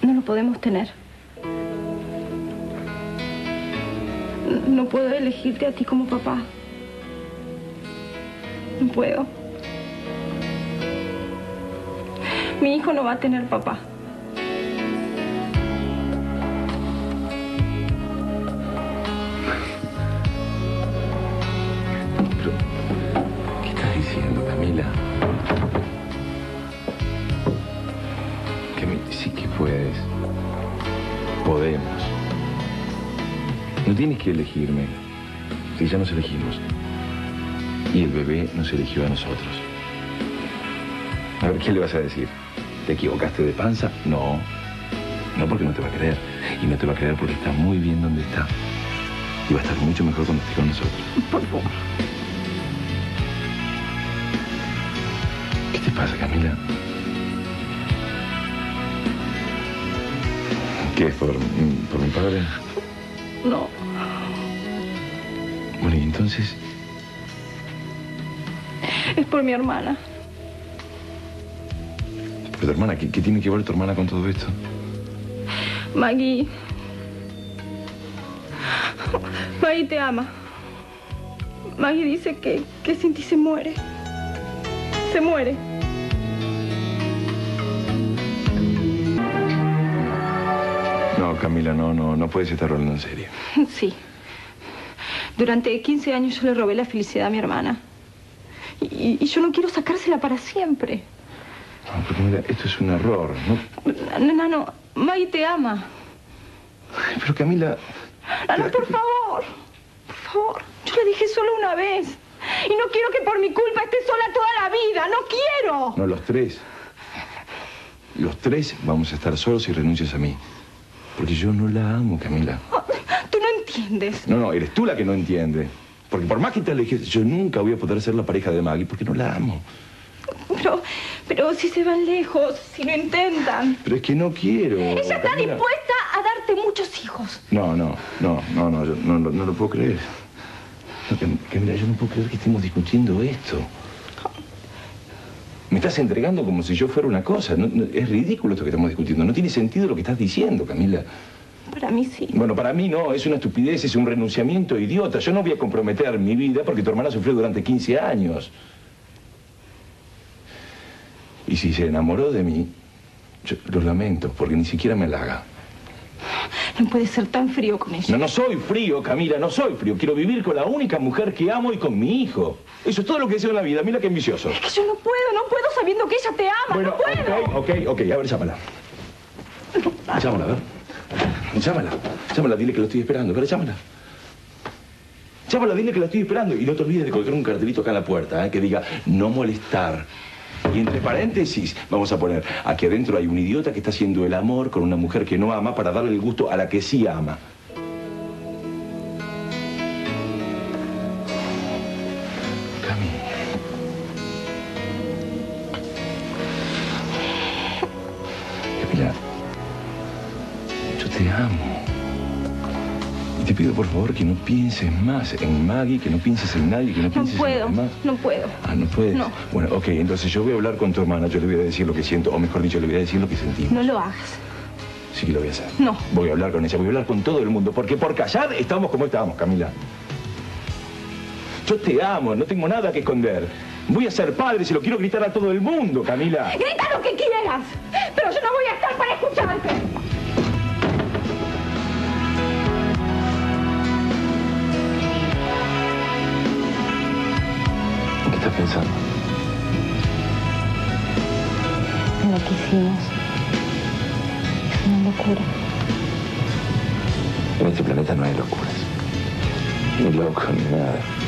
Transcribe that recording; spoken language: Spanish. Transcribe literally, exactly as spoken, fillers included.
no lo podemos tener. No puedo elegirte a ti como papá. No puedo. Mi hijo no va a tener papá. Pero, ¿qué estás diciendo, Camila? Camila, sí que puedes. Podemos. No tienes que elegirme. Si ya nos elegimos. Y el bebé nos eligió a nosotros. A ver, ¿qué le vas a decir? ¿Te equivocaste de panza? No. No, porque no te va a creer. Y no te va a creer porque está muy bien donde está. Y va a estar mucho mejor cuando esté con nosotros. Por favor. ¿Qué te pasa, Camila? ¿Qué es? ¿Por, por mi padre? No. Bueno, y entonces... Es por mi hermana. ¿Pero tu hermana? ¿Qué, qué tiene que ver tu hermana con todo esto? Maggie... Maggie te ama. Maggie dice que, que sin ti se muere. Se muere. No, Camila, no, no, no puedes estar hablando en serio. Sí. Durante quince años yo le robé la felicidad a mi hermana. Y, y yo no quiero sacársela para siempre. No, porque mira, esto es un error, ¿no? No, no, Maggie te ama. Ay, pero Camila... Nano, por favor. Por favor. Yo le dije solo una vez. Y no quiero que por mi culpa esté sola toda la vida. ¡No quiero! No, los tres. Los tres vamos a estar solos si renuncias a mí. Porque yo no la amo, Camila. Oh, tú no entiendes. No, no, eres tú la que no entiende. Porque por más que te alejes, yo nunca voy a poder ser la pareja de Maggie porque no la amo. Pero, pero si se van lejos, si lo intentan. Pero es que no quiero. Ella está Camila. dispuesta a darte muchos hijos. No, no, no, no, no, yo no, no, no lo puedo creer. No, Cam- Camila, yo no puedo creer que estemos discutiendo esto. Me estás entregando como si yo fuera una cosa. No, no, es ridículo esto que estamos discutiendo. No tiene sentido lo que estás diciendo, Camila. Para mí sí. Bueno, para mí no, es una estupidez, es un renunciamiento idiota. Yo no voy a comprometer mi vida porque tu hermana sufrió durante quince años. Y si se enamoró de mí, yo lo lamento, porque ni siquiera me halaga. No puedes ser tan frío con ella. No, no soy frío, Camila, no soy frío. Quiero vivir con la única mujer que amo y con mi hijo. Eso es todo lo que deseo en la vida. Mira qué ambicioso. Es que yo no puedo, no puedo sabiendo que ella te ama. Bueno, no puedo. ok, ok, ok. A ver, llámala. Llámala, a ver. Llámala. Llámala, dile que lo estoy esperando. Pero llámala. Llámala, dile que la estoy esperando. Y no te olvides de colgar un cartelito acá en la puerta, ¿eh? Que diga, no molestar. Y entre paréntesis vamos a poner, aquí adentro hay un idiota que está haciendo el amor con una mujer que no ama para darle el gusto a la que sí ama. Cami. Camila, yo te amo. Y te pido por favor que no pienses más en Maggie, que no pienses en nadie, que no No pienses puedo, en más. no puedo. Ah, ¿no puedes? No. Bueno, ok, entonces yo voy a hablar con tu hermana, yo le voy a decir lo que siento, o mejor dicho, le voy a decir lo que sentimos. No lo hagas. Sí que lo voy a hacer. No. Voy a hablar con ella, voy a hablar con todo el mundo, porque por callar estamos como estamos, Camila. Yo te amo, no tengo nada que esconder. Voy a ser padre, se lo quiero gritar a todo el mundo, Camila. Grita lo que quieras, pero yo no voy a estar para escucharte. ¿Qué estás pensando? Lo que hicimos es una locura. En este planeta no hay locuras. Ni loco, ni nada.